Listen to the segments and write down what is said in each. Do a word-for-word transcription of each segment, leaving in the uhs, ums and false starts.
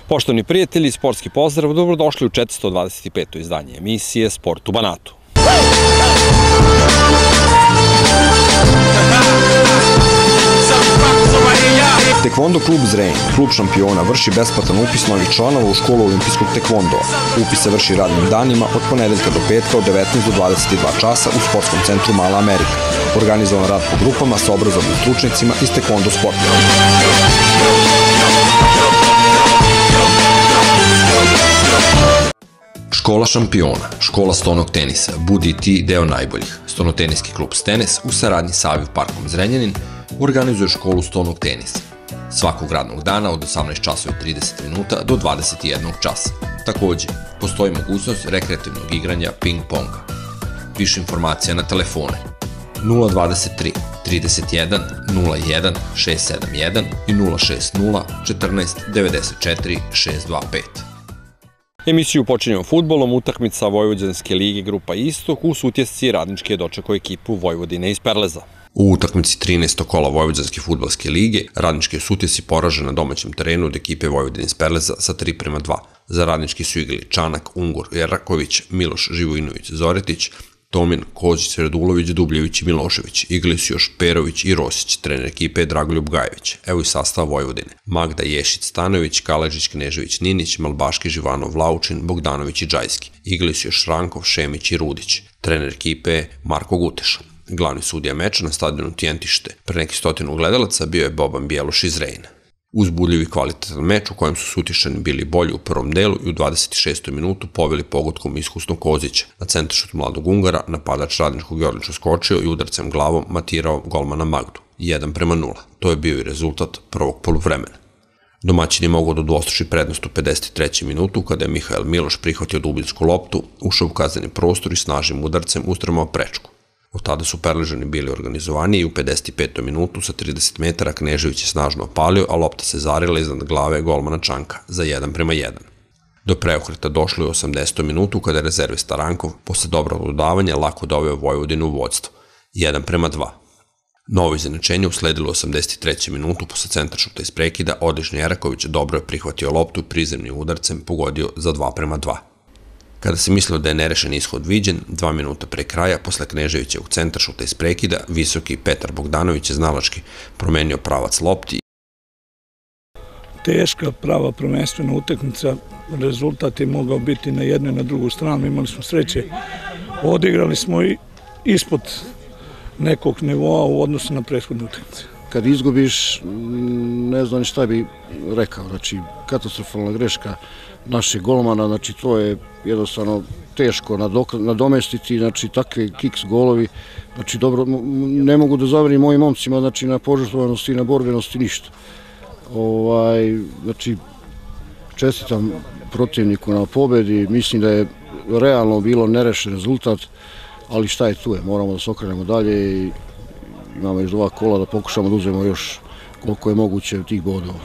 Poštovani prijatelji, sportski pozdrav, dobrodošli u četiristo dvadeset peto izdanje emisije Sport u Banatu. Tekvondo klub Zrenjanin, klub šampiona, vrši besplatan upis novih članova u školu olimpijskog tekvondoa. Upis se vrši radnim danima od ponedeljka do petka od devetnaest do dvadeset dva časa u sportskom centru Mala Amerika. Organizovan rad po grupama sa obrazovnim stručnicima iz tekvondo sporta. Škola šampiona, škola stonog tenisa, budi i ti deo najboljih. Stonoteniski klub Stenes u saradnji sa Avio parkom Zrenjanin organizuje školu stonog tenisa. Svakog radnog dana od osamnaest časova i trideset minuta do dvadeset jedan časa. Takođe, postoji mogućnost rekreativnog igranja ping-ponga. Više informacija na telefone nula dvadeset tri trideset jedan nula jedan šest sedam jedan i nula šest nula četrnaest devedeset četiri šest dva pet. Emisiju počinjemo fudbalom, utakmica Vojvođanske lige Grupa Istok u Sutjesci Radnički je dočekao ekipu Vojvodine iz Perleza. U utakmici trinaestog kola Vojvođanske fudbalske lige Radnički je u Sutjesci poražen na domaćem terenu od ekipe Vojvodine iz Perleza sa tri prema dva. Za Radnički su igrali Čanak, Ungur, Jeraković, Miloš Živojinović, Zoretić, Tomin, Kozić, Radulović, Dubljević i Milošević. Igrali su još Perović i Rosić, trener ekipe je Dragoljub Gajević. Evo i sastav Vojvodine. Magda Ješić, Stanović, Kaležić, Knežević, Ninić, Malbaški, Živanov, Vlaučin, Bogdanović i Džajski. Igrali su još Rankov, Šemić i Rudić. Trener ekipe je Marko Guteša. Glavni sudija meča na stadionu Tijentište pre nekih stotinu gledalaca bio je Boban Bjeloš iz Rejna. Uzbudljiv i kvalitetan meč u kojem su Sutišani bili bolji u prvom delu i u dvadeset šestoj minutu poveli pogodkom iskusnog Kozića. Na centaršut mladog Ungara napadač Radničkog je odlično skočio i udarcem glavom matirao golmana Magdu. jedan prema nula. To je bio i rezultat prvog poluvremena. Domaćin je mogao da udvostruči prednost u pedeset trećoj minutu kada je Mihael Miloš prihvatio dubinsku loptu, ušao u kazneni prostor i snažnim udarcem ustrmao prečku. Od tada su Perležani bili organizovani i u pedeset petoj minutu sa trideset metara Knežević je snažno opalio, a lopta se zarila iznad glave golmana Čanka za jedan prema jedan. Do preokreta došlo je u osamdesetoj minutu kada je rezervista Rankov posle dobrog dodavanja lako doveo Vojvodinu u vođstvo, jedan prema dva. Novo izjednačenje usledilo u osamdeset trećoj minutu posle centaršuta iz prekida, odlični Jeraković dobro je prihvatio loptu i prizemnim udarcem pogodio za dva prema dva. Kada se mislilo da je nerešen ishod viđen, dva minuta pre kraja, posle Kneževića u centaršuta iz prekida, visoki Petar Bogdanović je znalački promenio pravac lopti. Teška, prava prvenstvena utakmica, rezultat je mogao biti na jednu i na drugu stranu, imali smo sreće, odigrali smo i ispod nekog nivoa u odnosu na prethodne utakmice. Kad izgubiš, ne znam šta bi rekao, znači katastrofalna greška naših golmana, znači to je jednostavno teško nadomestiti, znači takve kiks golovi, znači dobro, ne mogu da zaverim mojim momcima, znači na požrtvovanosti i na borbenosti ništa. Ovaj, znači, čestitam protivniku na pobedi, mislim da je realno bilo nerešen rezultat, ali šta je tu je, moramo da se okrenemo dalje i imamo još dva kola da pokušamo da uzmemo još koliko je moguće tih bodova.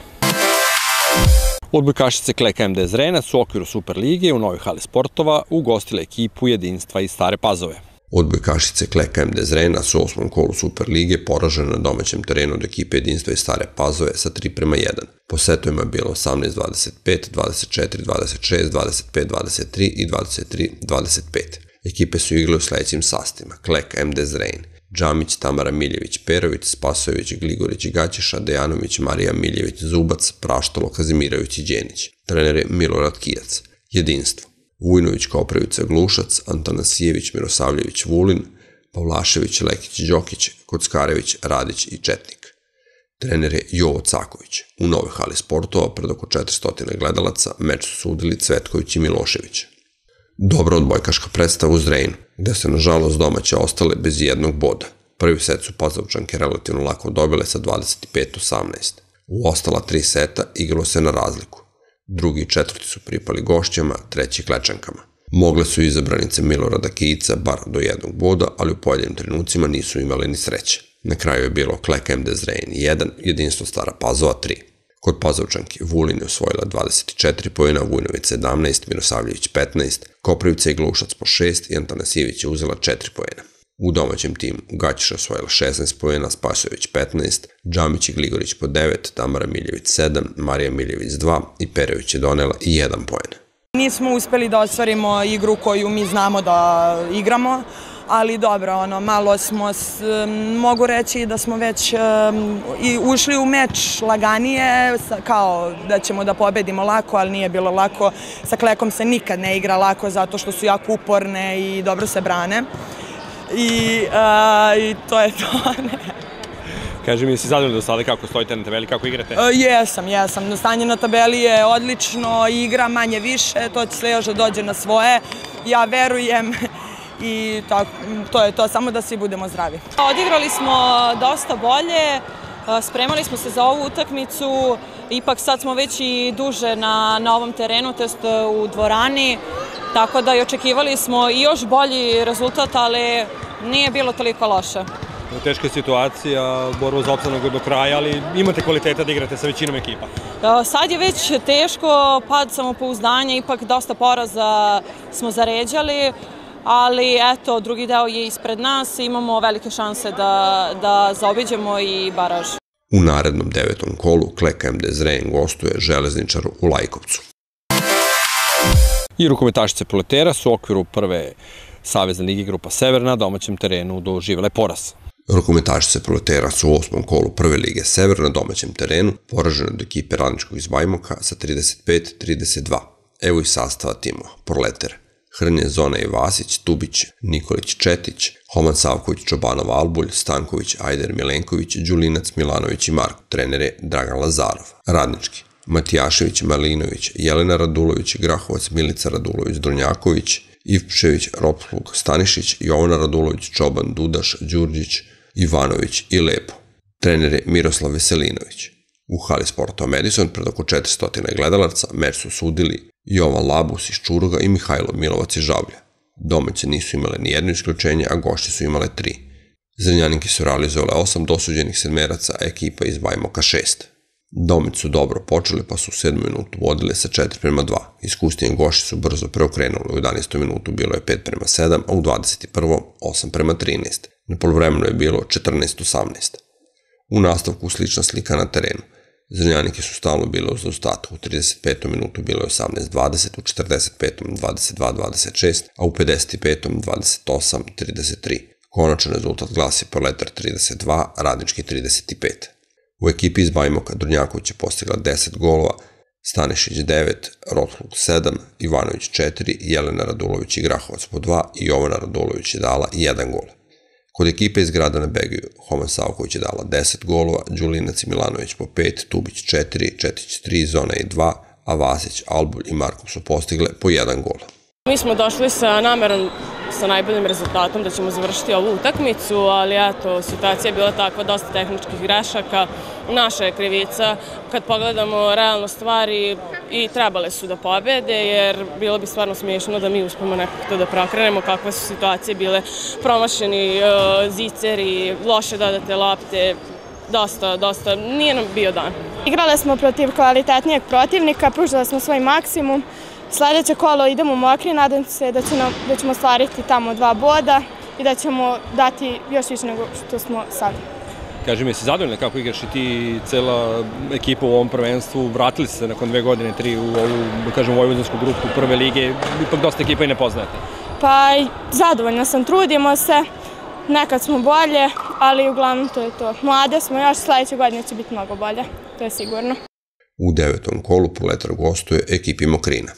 Odbojkašice Klek M D Zrenac u okviru Superlige u Novoj hali sportova ugostile ekipu Jedinstva iz Stare Pazove. Odbojkašice Klek M D Zrenac u osmom kolu Superlige poražene na domaćem terenu od ekipe Jedinstva iz Stare Pazove sa tri prema jedan. Po setovima je bilo osamnaest dvadeset pet, dvadeset četiri dvadeset šest, dvadeset pet dvadeset tri i dvadeset tri dvadeset pet. Ekipe su igrale u sledećim sastavima: Klek M D Zrenjanin, Džamić, Tamara Miljević, Perović, Spasojević, Gligorić i Gaćiša, Dejanović, Marija Miljević, Zubac, Praštalo, Kazimirović i Đenić. Trener je Milorad Kijac. Jedinstvo: Vujnović, Koprivica, Glušac, Antanasijević, Mirosavljević, Vulin, Pavlašević, Lekić, Đokić, Kockarević, Radić i Četnik. Trener je Jovo Caković. U Novoj hali sportova pred oko četiristo gledalaca meč su sudili Cvetković i Milošević. Dobra odbojkaška predstava u Zrenjaninu, gde se nažalost domaće ostale bez jednog boda. Prvi set su Pazovčanke relativno lako dobile sa dvadeset pet osamnaest. U ostala tri seta igralo se na razliku. Drugi i četvrti su pripali gošćama, treći Klečankama. Mogle su izabranice Milorada Kijica bar do jednog boda, ali u pojedinim trenucima nisu imale ni sreće. Na kraju je bilo Klek M D Zrenjanin jedan, Jedinstvo Stara Pazova tri. Kod Pazovčanki Vulin je osvojila dvadeset četiri poena, Vujnović sedamnaest, Mirosavljević petnaest, Koprivica i Glušac po šest i Antanasijević je uzela četiri poena. U domaćem timu Gaćiša osvojila šesnaest poena, Spasojević petnaest, Džamić i Gligorić po devet, Tamara Miljević sedam, Marija Miljević dva i Perović je donela i jedan poen. Nismo uspeli da ostvarimo igru koju mi znamo da igramo, ali dobro, ono, malo smo, mogu reći da smo već i ušli u meč laganije, kao da ćemo da pobedimo lako, ali nije bilo lako. Sa Klekom se nikad ne igra lako zato što su jako uporne i dobro se brane. I to je to. Kaži mi, jesi zadovoljna do sada kako stojite na tabeli, kako igrate? Jesam, jesam. Stanje na tabeli je odlično, igra manje više, to će sve još da dođe na svoje. Ja verujem i to je to, samo da svi budemo zdravi. Odigrali smo dosta bolje, spremali smo se za ovu utakmicu, ipak sad smo već i duže na ovom terenu, to jest u dvorani, tako da i očekivali smo i još bolji rezultat, ali nije bilo toliko loše. Teška situacija, borba za opstanak do kraja, ali imate kvaliteta da igrate sa većinom ekipa. Sad je već teško, pad samopouzdanja, ipak dosta poraza smo zaređali, ali eto, drugi deo je ispred nas, imamo velike šanse da zaobiđemo i baraž. U narednom devetom kolu Kleka em de Zrenjanin gostuje Železničaru u Lajkovcu. I rukometašice Proletera su u okviru prve Savezne lige Grupa Sever na domaćem terenu doživele poraz. Rukometašice Proletera su u osmom kolu prve lige Sever na domaćem terenu poražene od ekipe Radničkog iz Bajmoka sa trideset pet trideset dva. Evo i sastava timova Proletere: Hrnje, Zona i Vasić, Tubić, Nikolić, Četić, Homan Savković, Čobanov, Albulj, Stanković, Ajder, Milenković, Đulinac, Milanović i Marko. Trener je Dragan Lazarov. Radnički: Matijašević, Malinović, Jelena Radulović, Grahovac, Milica Radulović, Drunjaković, Ivpšević, Roplug, Stanišić, Jovana Radulović, Čoban, Dudaš, Đurđić, Ivanović i Lepo. Trener je Miroslav Veselinović. U hali sportova Madison pred oko četiristo gledalaca meč su sudili Jovan Labus iz Čuruga i Mihajlo Milovac iz Žablja. Domaće nisu imale ni jedno isključenje, a gošće su imale tri. Zrenjaninke su realizovale osam dosuđenih sedmeraca, a ekipa iz Bajmoka šest. Domaći su dobro počeli, pa su u sedmom minutu vodile sa četiri prema dva. Iskusnije gošće su brzo preokrenuli, u jedanaestom minutu bilo je pet prema sedam, a u dvadeset prvom osam prema trinaest. Na poluvremenu je bilo četrnaest osamnaest. U nastavku slična slika na terenu. Zrenjaninke su stalno bile u zaostatku, u trideset petom minutu bilo je osamnaest dvadeset, u četrdeset petom dvadeset dva dvadeset šest, a u pedeset petom dvadeset osam trideset tri. Konačan rezultat glasi Proletar trideset dva, Radnički trideset pet. U ekipi iz Bajmoka Drunjaković je postigla deset golova, Stanišić devet, Rotlug sedam, Ivanović četiri, Jelena Radulović i Grahovac po dva i Jovana Radulović je dala jedan gol. Kod ekipe iz grada na Begiju, Homan Savković je dala deset golova, Đulinac i Milanović po pet, Tubić četiri, Četić tri, Zona i dva, a Vasić, Albulj i Markov su postigle po jedan gol. Mi smo došli sa namerom, sa najboljim rezultatom da ćemo završiti ovu utakmicu, ali eto, situacija je bila takva, dosta tehničkih grešaka, naša je krivica. Kad pogledamo realno stvari, i trebale su da pobede, jer bilo bi stvarno smiješno da mi uspemo nekako to da preokrenemo, kakve su situacije bile, promašeni ziceri, loše dodate lopte, dosta, dosta, nije nam bio dan. Igrali smo protiv kvalitetnijeg protivnika, pružili smo svoj maksimum. Sljedeće kolo idemo mokri, nadam se da ćemo ostvariti tamo dva boda i da ćemo dati još više nego što smo sad. Kaži mi, jesi zadovoljna kako igraš i ti cela ekipa u ovom prvenstvu? Vratili ste se nakon dve godine, tri u ovu, da kažem, vojvođansku grupu prve lige, ipak dosta ekipa i ne poznajete. Pa zadovoljna sam, trudimo se, nekad smo bolje, ali uglavnom to je to. Mlade smo još, sljedeće godine će biti mnogo bolje, to je sigurno. U devetom kolu Proletar gostuje ekipi Mokrina.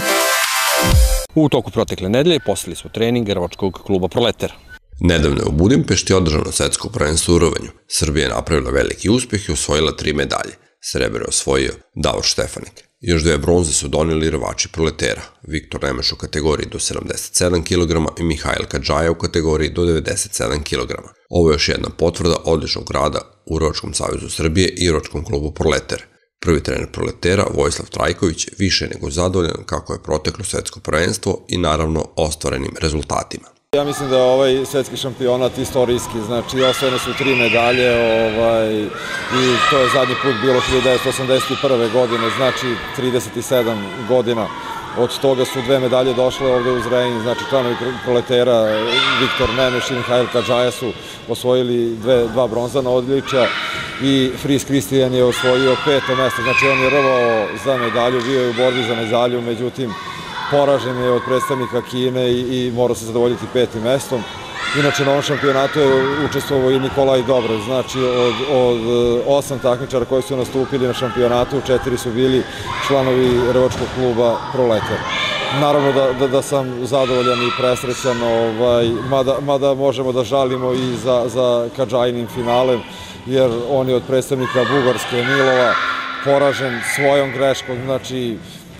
U toku protekle nedelje poslali su trening Grvačkog kluba Proletar. Nedavno je u Budimpešti održano svetsko prvenstvo u rovanju. Srbija je napravila veliki uspeh i osvojila tri medalje. Srebrno je osvojio Davor Štefanik. Još dve bronze su doneli rvači Proletera, Viktor Nemeš u kategoriji do sedamdeset sedam kilograma i Mihajl Kadžaja u kategoriji do devedeset sedam kilograma. Ovo je još jedna potvrda odličnog rada u Rvačkom savezu Srbije i Rvačkom klubu Proletar. Prvi trener Proletera, Vojislav Trajković, više nego zadovoljan kako je proteklo svetsko prvenstvo i naravno ostvarenim rezultatima. Ja mislim da je ovaj svetski šampionat istorijski, znači osvojene su tri medalje i to je zadnji put bilo hiljadu devetsto osamdeset prve godine, znači trideset sedam godina od toga su dve medalje došle ovde u Zrenjanin, znači članovi Proletera, Viktor Nemeš i Mihajl Kadžaja su osvojili dve, dva bronzana odličja i Fris Kristijan je osvojio peto mesto, znači on je rvao za medalju, bio je u borbi za medalju, međutim poražen je od predstavnika Kine i, i mora se zadovoljiti petim mestom. Inače, na ovom šampionatu je učestvovao i Nikolaj Dobrov, znači od, od osam takmičara koji su nastupili na šampionatu, četiri su bili članovi rvačkog kluba Proletar. Naravno da, da, da sam zadovoljan i presrećan, ovaj, mada, mada možemo da žalimo i za, za Kadžajinim finalem, jer on je od predstavnika Bugarske Milova poražen svojom greškom, znači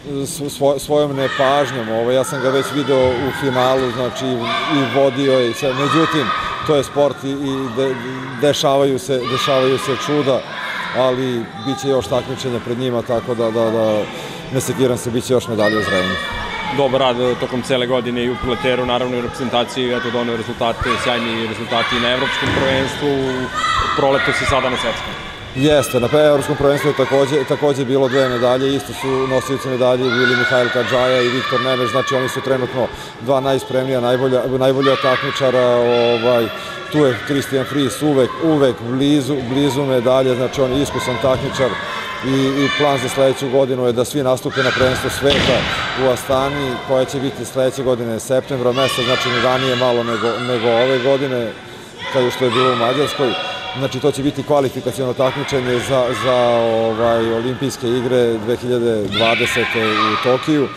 Svoj, svojom nepažnjom. Ovo, ja sam ga već video u finalu, znači i vodio je. Međutim, to je sport i, i de, dešavaju, se, dešavaju se čuda, ali bit će još takmičenja pred njima, tako da, da, da ne sekiram se, bit će još medalje u Zrenjaninu. Dobar rad tokom cele godine i u Proleteru, naravno i u reprezentaciji, eto doneo rezultate, sjajni rezultati na evropskom prvenstvu, proleto se sada na svetskom. Jeste, na evropskom prvenstvu je takođe, takođe bilo dve medalje, isto su nosioci medalje bili Mihajl Kadžaja i Viktor Nemeš, znači oni su trenutno dva najspremnija, najbolja, najbolja takmičara, ovaj, tu je Kristijan Fris uvek, uvek blizu, blizu medalje, znači on je iskusan takmičar i, i plan za sledeću godinu je da svi nastupe na prvenstvo sveta u Astani, koja će biti sledeće godine septembra mesta, znači ne ranije malo nego, nego ove godine, kao što je bilo u Mađarskoj. Znači, to će biti kvalifikaciono takmičenje za, za ovaj, olimpijske igre dve hiljade dvadesete u Tokiju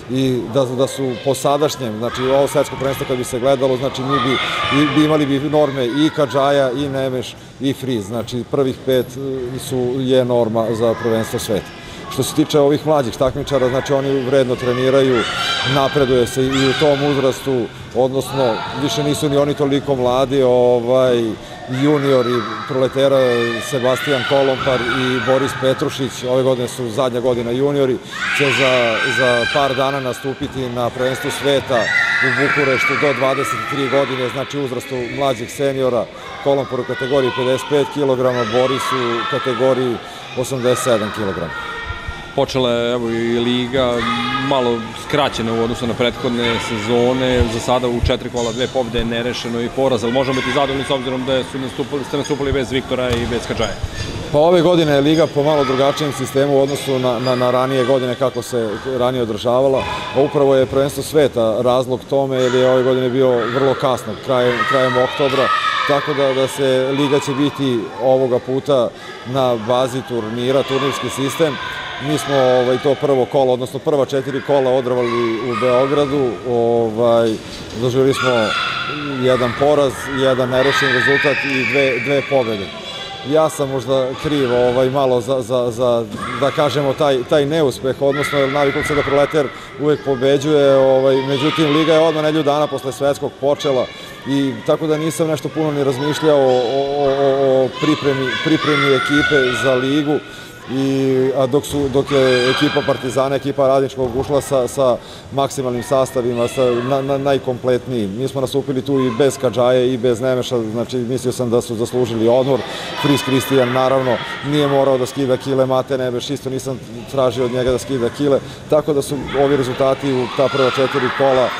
i da, da su po sadašnjem, znači ovo svetsko prvenstvo kad bi se gledalo, znači mi bi, bi imali bi norme i Kadžaja, i Nemeš, i Fris, znači prvih pet su, je norma za prvenstvo sveta. Što se tiče ovih mlađih takmičara, znači oni vredno treniraju, napreduje se i u tom uzrastu, odnosno više nisu ni oni toliko mladi, ovaj, juniori Proletera Sebastijan Kolompar i Boris Petrušić, ove godine su zadnja godina juniori, će za, za par dana nastupiti na prvenstvu sveta u Bukureštu do dvadeset tri godine, znači uzrastu mlađih seniora, Kolompar u kategoriji pedeset pet kilograma, Boris u kategoriji osamdeset sedam kilograma. Počela je evo, i liga malo skraćena u odnosu na prethodne sezone, za sada u četiri kola dve pobjede nerešeno i poraz, ali možemo biti zadovoljni s obzirom da su nastupili, ste nastupili bez Viktora i bez Kadžaja. Pa ove godine je liga po malo drugačijem sistemu u odnosu na, na, na ranije godine kako se ranije održavala, a upravo je prvenstvo sveta razlog tome jer je ove godine bio vrlo kasno, krajem, krajem oktobra, tako da, da se liga će biti ovoga puta na bazi turnira, turnirski sistem. Mi smo ovaj, to prvo kolo, odnosno prva četiri kola održali u Beogradu, ovaj, doživjeli smo jedan poraz, jedan nerešen rezultat i dve, dve pobjede. Ja sam možda kriv ovaj, malo za, za, za, da kažemo, taj, taj neuspeh, odnosno navikao se da Proletar uvek pobeđuje, ovaj, međutim, liga je odmah nedelju dana posle svetskog počela i tako da nisam nešto puno ni razmišljao o, o, o, o pripremi, pripremi ekipe za ligu. I, a dok, su, dok je ekipa Partizana, ekipa Radničkog ušla sa, sa maksimalnim sastavima, sa na, na, najkompletnijim. Mi smo nastupili tu i bez Kadžaje i bez Nemeša, znači mislio sam da su zaslužili odmor. Fris Kristijan naravno nije morao da skida kile, Mate Nemeš isto nisam tražio od njega da skida kile, tako da su ovi rezultati u ta prva četiri kola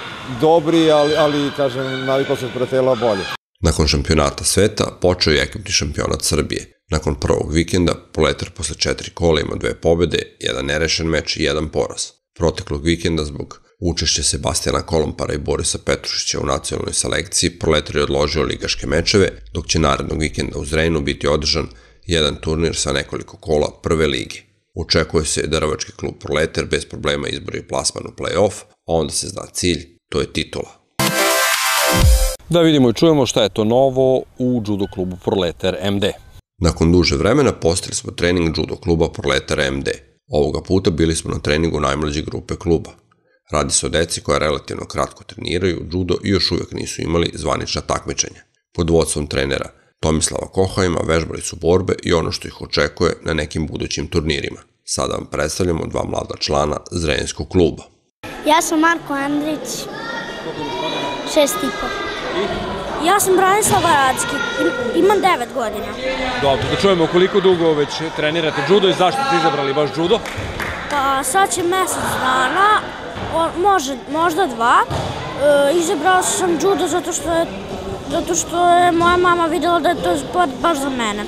dobri, ali, ali kažem, navikao se pretela bolje. Nakon šampionata sveta počeo je ekipni šampionat Srbije. Nakon prvog vikenda, Proletar posle četiri kola ima dve pobjede, jedan nerešen meč i jedan poraz. Proteklog vikenda, zbog učešća Sebastijana Kolompara i Borisa Petrušića u nacionalnoj selekciji, Proletar je odložio ligaške mečeve, dok će narednog vikenda u Zrenjaninu biti održan jedan turnir sa nekoliko kola prve lige. Očekuje se da rvački klub Proletar bez problema izbori plasman u play-off, a onda se zna cilj, to je titula. Da vidimo i čujemo šta je to novo u judo klubu Proletar M D. Nakon duže vremena postali smo trening judo kluba Proletar M D. Ovoga puta bili smo na treningu najmlađe grupe kluba. Radi se o deci koja relativno kratko treniraju judo i još uvijek nisu imali zvanična takmičenja. Pod vodstvom trenera Tomislava Kohajma vežbali su borbe i ono što ih očekuje na nekim budućim turnirima. Sada vam predstavljamo dva mlada člana Zrenjanskog kluba. Ja sam Marko Andrić, šest i po. Ja sam Branislav Varadski, imam devet godina. Dobro, da čujemo koliko dugo već trenirate judo i zašto ste izabrali baš judo? Pa Pa sad će mesec dana, možda dva. Izabrala sam judo zato što je zato što je moja mama videla da je to sport baš za mene.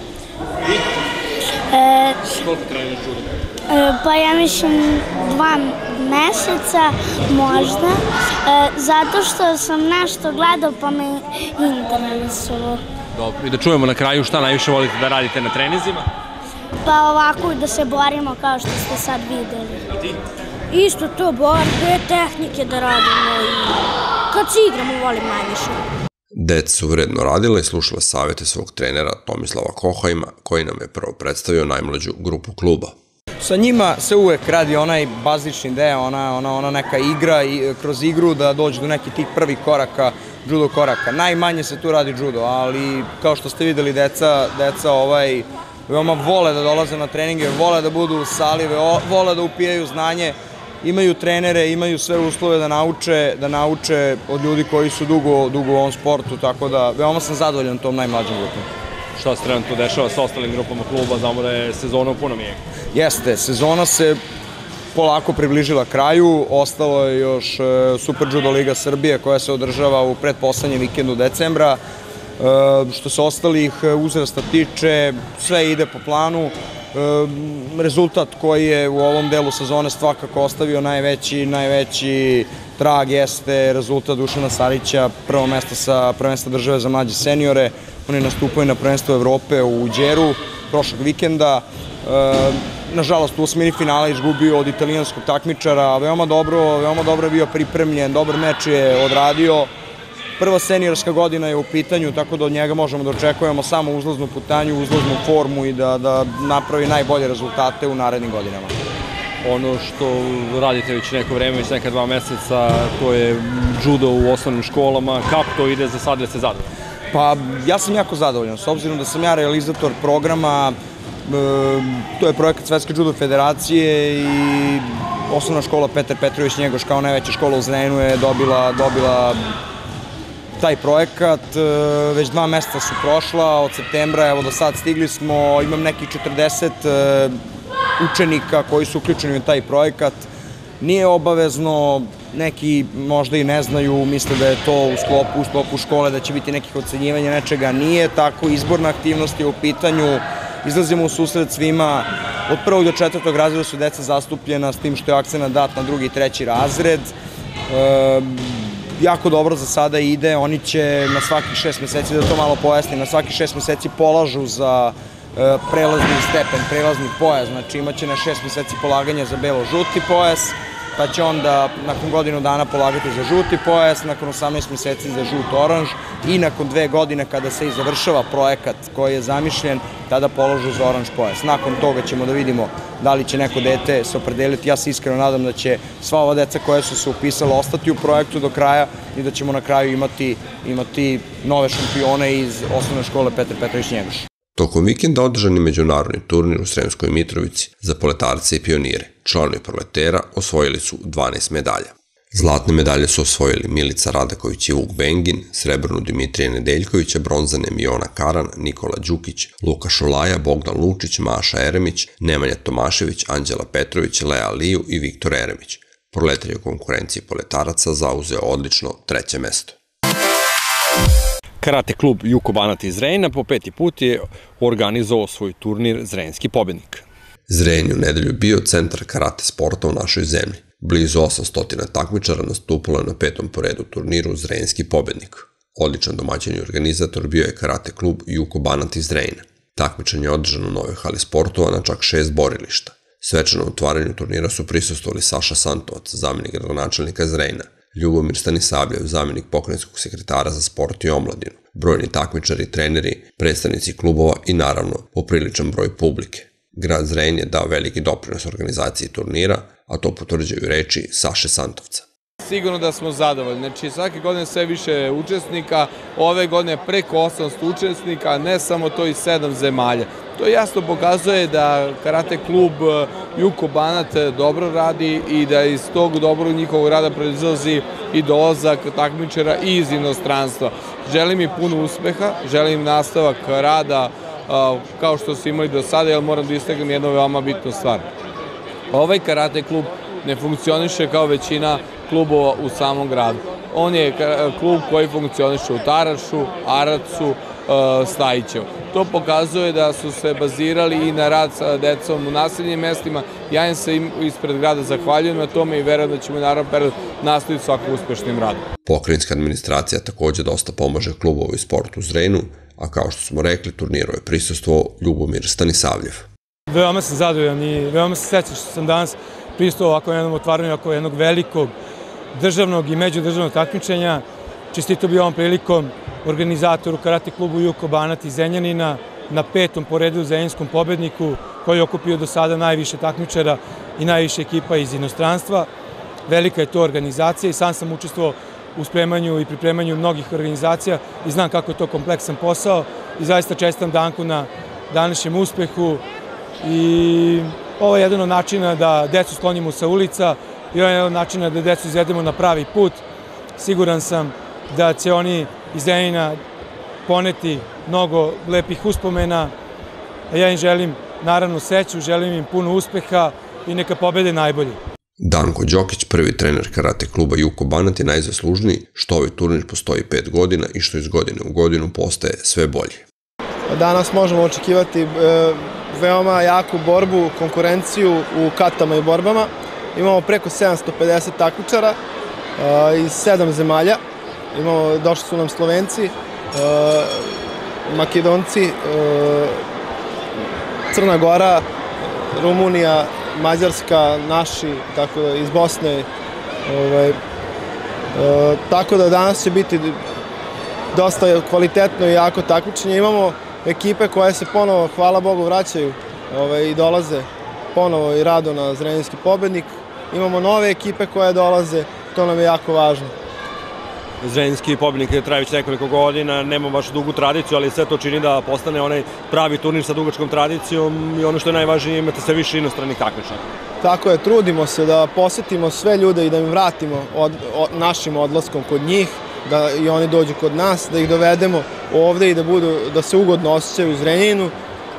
Koliko treniraš judo? Pa ja mislim dva meseca možda, zato što sam nešto gledao pa me interesovalo. Dobro, i da čujemo na kraju šta najviše volite da radite na treninzima? Pa ovako da se borimo kao što ste sad videli. I ti? Isto to, borbe, tehnike da radimo i kad se igramo volim najviše. Deca su vredno radila i slušala savjete svog trenera Tomislava Kohajma, koji nam je prvo predstavio najmlađu grupu kluba. Sa njima se uvek radi onaj bazični deo, ona, ona, ona neka igra i kroz igru da dođe do nekih tih prvih koraka, judo koraka. Najmanje se tu radi judo, ali kao što ste videli deca, deca ovaj, veoma vole da dolaze na treninge, vole da budu u sali, vole da upijaju znanje, imaju trenere, imaju sve uslove da nauče, da nauče od ljudi koji su dugo, dugo u ovom sportu, tako da veoma sam zadovoljan tom najmlađom grupom. Šta se trenutno dešava sa ostalim grupama kluba, znamo da je sezona u punom jeku. Jeste, sezona se polako približila kraju, ostalo je još Super Judo Liga Srbije koja se održava u pretposlednjem vikendu decembra. Što se ostalih uzrasta tiče, sve ide po planu. Rezultat koji je u ovom delu sezone svakako ostavio najveći, najveći trag jeste rezultat Dušana Sarića, prvo mesto sa prvenstva države za mlađe seniore. Oni nastupaju na prvenstvu Evrope u Đeru prošlog vikenda. Nažalost, u osmini finala izgubio od italijanskog takmičara, veoma dobro, veoma dobro je bio pripremljen, dobar meč je odradio. Prva seniorska godina je u pitanju, tako da od njega možemo da očekujemo samo uzlaznu putanju, uzlaznu formu i da, da napravi najbolje rezultate u narednim godinama. Ono što radite već neko vreme, već neka dva meseca, to je judo u osnovnim školama. Kako to ide za sad, da ste zadovoljni? Pa ja sam jako zadovoljan, s obzirom da sam ja realizator programa, to je projekat Svetske judo federacije i osnovna škola Petar Petrović Njegoš kao najveća škola u Zrenjaninu je dobila, dobila taj projekat. Već dva meseca su prošla, od septembra, evo do sad stigli smo, imam nekih četrdeset učenika koji su uključeni u taj projekat. Nije obavezno, neki možda i ne znaju, misle da je to u sklopu, u sklopu škole, da će biti nekih ocenjivanja, nečega nije tako, izborna aktivnost je u pitanju, izlazimo u susret svima, od prvog do četvrtog razreda su deca zastupljena s tim što je akcenat dat na drugi i treći razred. Jako dobro za sada ide, oni će na svakih šest meseci, da to malo pojasnim, na svakih šest meseci polažu za prelazni stepen, prelazni pojas, znači imaće na šest meseci polaganja za belo-žuti pojas, pa će onda nakon godinu dana polagati za žuti pojas, nakon osamnaest meseci za žut-oranž i nakon dve godine kada se i završava projekat koji je zamišljen, tada polažu za oranž pojas. Nakon toga ćemo da vidimo da li će neko dete se opredeliti. Ja se iskreno nadam da će sva ova deca koja su se upisala ostati u projektu do kraja i da ćemo na kraju imati, imati nove šampione iz osnovne škole Petar Petrović Njegoš. Tokom vikenda održan je međunarodni turnir u Sremskoj Mitrovici za poletarce i pionire. Članovi proletera osvojili su dvanaest medalja. Zlatne medalje su osvojili Milica Radaković i Vuk Bengin, srebrnu Dimitrija Nedeljkovića, bronzane Mijona Karan, Nikola Đukić, Luka Šolaja, Bogdan Lučić, Maša Eremić, Nemanja Tomašević, Anđela Petrović, Lea Liju i Viktor Eremić. Proletar je u konkurenciji poletaraca zauzeo odlično treće mesto. Karate klub Juko Banat iz Zrenjanina po peti put je organizovao svoj turnir Zrenjanski pobednik. Zrenjanin u nedelju bio centar karate sporta u našoj zemlji. Blizu osamsto takmičara nastupilo je na petom po redu turniru Zrenjanski pobednik. Odličan domaćin i organizator bio je karate klub Juko Banat iz Zrenjanina. Takmičenje je održano u novoj hali sportova na čak šest borilišta. Svečanom otvaranju turnira su prisustvovali Saša Santovac, zamjenik gradonačelnika Zrenjanina, Ljubomir Stanisavljev, zamjenik pokrajinskog sekretara za sport i omladinu, brojni takmičari, treneri, predstavnici klubova i naravno popriličan broj publike. Grad Zrenjanin je dao veliki doprinos organizaciji turnira, a to potvrđuju reči Saše Santovca. Sigurno da smo zadovoljni. Znači, svake godine sve više učesnika, ove godine preko osamsto učesnika, ne samo to i sedam zemalja. To jasno pokazuje da karate klub Juko Banat dobro radi i da iz tog dobrog njihovog rada proizlazi i dolazak takmičara i iz inostranstva. Želim im puno uspeha, želim nastavak rada kao što su imali do sada, jer moram da istaknem jednu veoma bitnu stvar. Ovaj karate klub ne funkcioniše kao većina klubova u samom gradu. On je klub koji funkcioniše u Tarašu, Aracu, Stajićevu. To pokazuje da su se bazirali i na rad sa decom u naseljenim mestima. Ja im se ispred grada zahvaljujem na tome i verujem da ćemo i naravno period nastaviti svako uspešnim radom. Pokrajinska administracija takođe dosta pomaže klubovu i sportu u Zrenju, a kao što smo rekli, turniru je prisustvovao Ljubomir Stanisavljev. Veoma sam zadovoljan i veoma se srećan što sam danas prisustvovao ovako jednom otvaranju ovako jednog velikog državnog i međudržavnog takmičenja. Čestitao bi ovom prilikom organizatoru karate klubu Juko Banat iz Zrenjanina na petom po redu zrenjanskom pobedniku koji je okupio do sada najviše takmičara i najviše ekipa iz inostranstva. Velika je to organizacija i sam sam učestvovao u spremanju i pripremanju mnogih organizacija i znam kako je to kompleksan posao i zaista čestitam Danku na današnjem uspehu. I ovo je jedan od načina da decu sklonimo sa ulica i ovo je jedan od načina da decu izvedemo na pravi put. Siguran sam da će oni iz Zrenjanina poneti mnogo lepih uspomena, a ja im želim naravno sreću, želim im puno uspeha i neka pobede najbolji. Danko Đokić, prvi trener karate kluba Juko Banat, je najzaslužniji što ovaj turnir postoji pet godina i što iz godine u godinu postaje sve bolji. Danas možemo očekivati veoma jaku borbu, konkurenciju u katama i borbama. Imamo preko sedamsto pedeset takmičara iz sedam zemalja. Imamo, došli su nam Slovenci, Makedonci, Crna Gora, Rumunija, Mađarska, naši, tako da iz Bosne. Tako da danas će biti dosta kvalitetno i jako takmičenje. Imamo ekipe koje se ponovo, hvala Bogu, vraćaju i dolaze ponovo i rado na Zrenjaninski pobednik. Imamo nove ekipe koje dolaze, to nam je jako važno. Zrenjaninski pobednik traje već nekoliko godina, nema baš dugu tradiciju, ali sve to čini da postane onaj pravi turnir sa dugačkom tradicijom i ono što je najvažnije, imate sve više inostranih takmičara. Tako je, trudimo se da posetimo sve ljude i da im vratimo našim odlaskom kod njih, da i oni dođu kod nas, da ih dovedemo ovde i da budu, da se ugodno osjećaju u Zrenjaninu,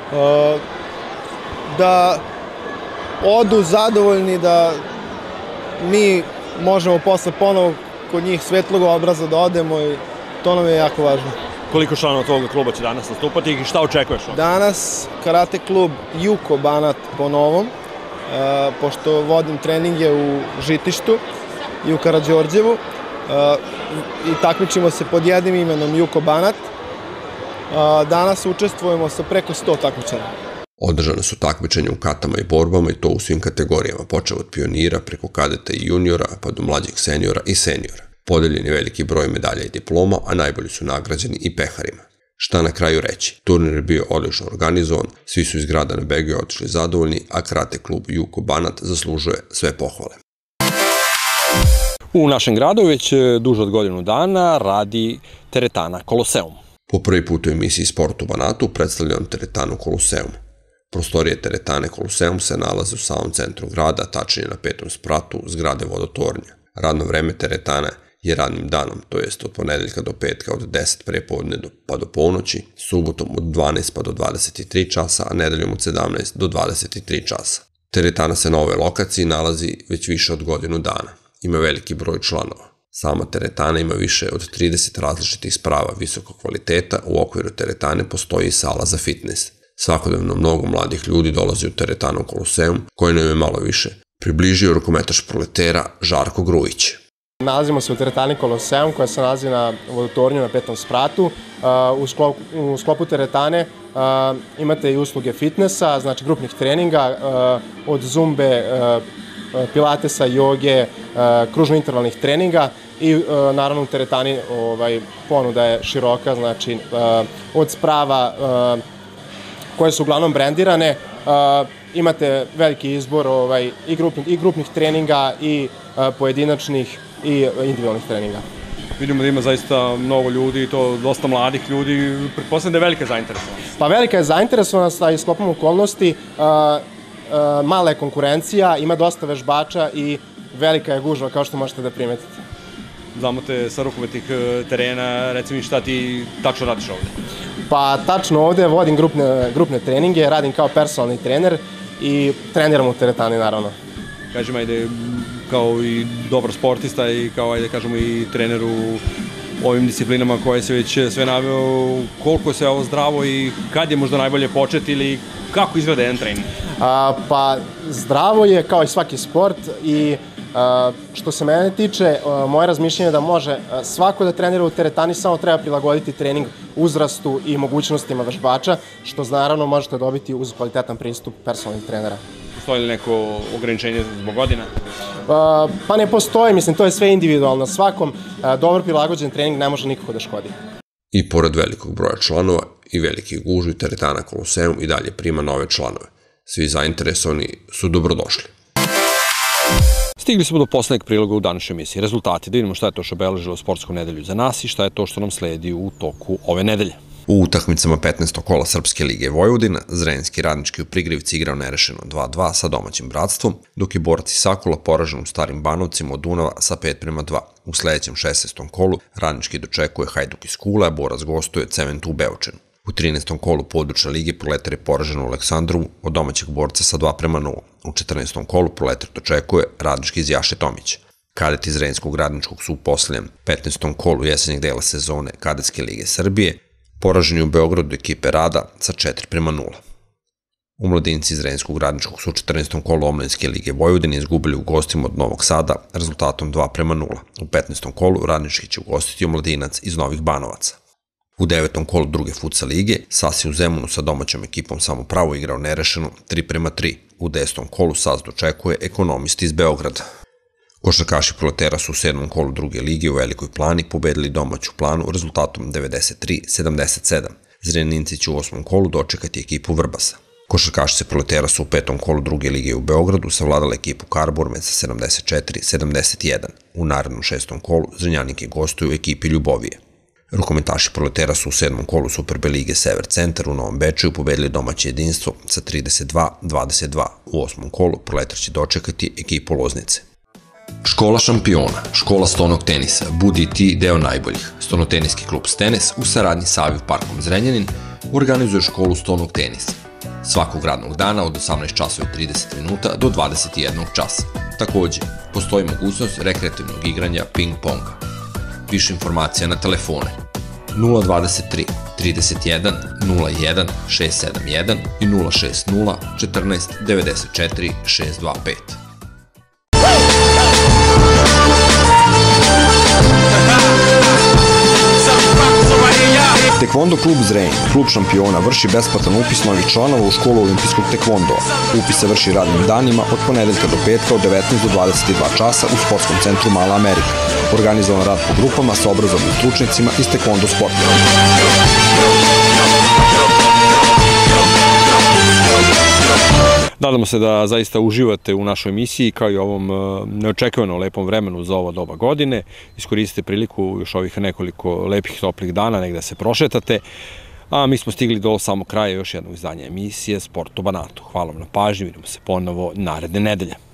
da odu zadovoljni, da mi možemo posle ponovo kod njih svetlog obraza da odemo i to nam je jako važno. Koliko članova tvojeg kluba će danas nastupati i šta očekuješ? Danas karate klub Juko Banat po novom, pošto vodim treninge u Žitištu i u Karađorđevu i takmičimo se pod jednim imenom Juko Banat. Danas učestvujemo sa preko sto takmičara. Održane su takmičenja u katama i borbama i to u svim kategorijama, počeo od pionira preko kadeta i juniora, pa do mlađih seniora i seniora. Podeljen je veliki broj medalja i diploma, a najbolji su nagrađeni i peharima. Šta na kraju reći? Turnir je bio odlično organizovan, svi su iz grada na Beguje otišli zadovoljni, a karate klub Juko Banat zaslužuje sve pohvale. U našem gradu već duže od godinu dana radi teretana Koloseum. Po prvi put u emisiji Sport u Banatu predstavljam teretanu Koloseum. Prostorije teretane Koloseum se nalaze u samom centru grada, tačnije na petom spratu zgrade vodotornja. Radno vreme teretane je radnim danom, to jest od ponedeljka do petka od deset prepodne pa do ponoći, subotom od dvanaest pa do dvadeset tri časa, a nedeljom od sedamnaest do dvadeset tri časa. Teretana se na ovoj lokaciji nalazi već više od godinu dana. Ima veliki broj članova. Sama teretana ima više od trideset različitih sprava visokog kvaliteta, u okviru teretane postoji i sala za fitness. Svakodnevno mnogo mladih ljudi dolazi u teretanu Koloseum, koji nam je malo više približio rukometaš proletera Žarko Grujić. Nalazimo se u teretani Koloseum koja se nalazi na vodotornju na petom spratu. U sklopu teretane imate i usluge fitnessa, znači grupnih treninga, od zumbe, pilatesa, joge, kružno-intervalnih treninga i naravno u teretani ponuda je široka, znači od sprava koje su uglavnom brendirane, imate veliki izbor i grupnih treninga i pojedinačnih i individualnih treninga. Vidimo da ima zaista mnogo ljudi i to dosta mladih ljudi, pretpostavljam da je velika zainteresovanost. Pa velika je zainteresovanost, a i sklopom okolnosti mala je konkurencija, ima dosta vežbača i velika je gužva kao što možete da primetite. Znamo te sa rukometnih terena, reci mi šta ti tačno radiš ovde? Pa tačno ovde vodim grupne treninge, radim kao personalni trener i treniramo u teretani naravno. Kažem, ajde, kao i dobar sportista i kao, ajde, kažemo, i trener u ovim disciplinama koje se već sve naveo, koliko se ovo zdravo i kad je možda najbolje početi ili kako izgleda jedan trening? A, pa zdravo je kao i svaki sport i a, što se mene tiče, a, moje razmišljenje je da može a, svako da trenira u teretani, samo treba prilagoditi trening uzrastu i mogućnostima vežbača, što naravno možete dobiti uz kvalitetan pristup personalnih trenera. Postoji li neko ograničenje zbog godina? Pa, pa ne postoji, mislim, to je sve individualno. Svakom a, dobro prilagođen trening ne može nikako da škodi. I pored velikog broja članova i velikih gužvi, teretana Koloseum i dalje prima nove članove. Svi zainteresovani su dobrodošli. Stigli smo do poslednjeg priloga u današnjoj emisiji. Rezultati, da vidimo šta je to što obeležilo sportsku nedelju za nas i šta je to što nam sledi u toku ove nedelje. U utakmicama petnaestog kola Srpske lige Vojvodina, Zrenjanski Radnički u Prigrevci igrao nerešeno dva dva sa domaćim Bratstvom, dok je borac iz Sakula poražen u Starim Banovcima od Dunava sa pet prema dva. U sledećem šesnaestom kolu Radnički dočekuje Hajduk iz Kule, a borac gostuje Cementu u Beočinu. U trinaestom kolu područne lige Proletar je poražen u Aleksandrovu od domaćeg borca sa dva prema nula. U četrnaestom kolu Proletar dočekuje Radnički iz Jaše Tomića. Kadeti Zrenjanskog Radničkog su u poslednjem petnaestom kolu jesenjeg dela sezone Kadetske lige Srbije poraženi u Beogradu ekipe Rada sa četiri prema nula. Umladinci Zrenjanskog Radničkog su u četrnaestom kolu Omladinske lige Vojvodine izgubili u gostima od Novog Sada rezultatom dva prema nula. U petnaestom kolu Radnički će ugostiti Omladinac iz Novih Banovaca. U devetom kolu druge futsal lige Sas je u Zemunu sa domaćom ekipom Samopravo igrao nerešeno tri prema tri. U desetom kolu Sas dočekuje Ekonomisti iz Beograda. Košarkaši Proletera su u sedmom kolu druge lige u Velikoj Plani pobedili domaću Planu rezultatom devedeset tri sedamdeset sedam. Zrenjaninci će u osmom kolu dočekati ekipu Vrbasa. Košarkašice Proletera su u petom kolu druge lige u Beogradu savladale ekipu Karaburme sa sedamdeset četiri sedamdeset jedan. U narednom šestom kolu Zrenjaninke gostuju ekipi Ljubovije. Rukometaši Proletera su u sedmom kolu Superbe lige Sever Centar u Novom Bečeju pobedili domaće jedinstvo sa trideset dva dvadeset dva. U osmom kolu Proletar će dočekati ekipu Loznice. Škola šampiona, škola stonog tenisa, budi ti deo najboljih. Stonoteniski klub Stenes u saradnji sa Aviv parkom Zrenjanin organizuje školu stonog tenisa. Svakog radnog dana od osamnaest časova i trideset minuta do dvadeset jedan časa. Takođe, postoji mogućnost rekreativnog igranja ping-ponga. Više informacija na telefone nula dvadeset tri trideset jedan nula jedan šest sedam jedan i nula šest nula četrnaest devedeset četiri šest dva pet. Tekvondo klub Zrenjanin, klub šampiona, vrši besplatan upis novih članova u školu olimpijskog tekvondoa. Upis se vrši radnim danima od ponedeljka do petka od devetnaest do dvadeset dva časa u sportskom centru Mala Amerika. Organizovan rad po grupama sa obrazovnim stručnicima iz tekvondo sporta. Nadamo se da zaista uživate u našoj emisiji kao i ovom neočekivano lepom vremenu za ovo doba godine. Iskoristite priliku još ovih nekoliko lepih toplih dana negde se prošetate. A mi smo stigli do samog kraja još jednog izdanja emisije Sport u Banatu. Hvala vam na pažnji, vidimo se ponovo naredne nedelje.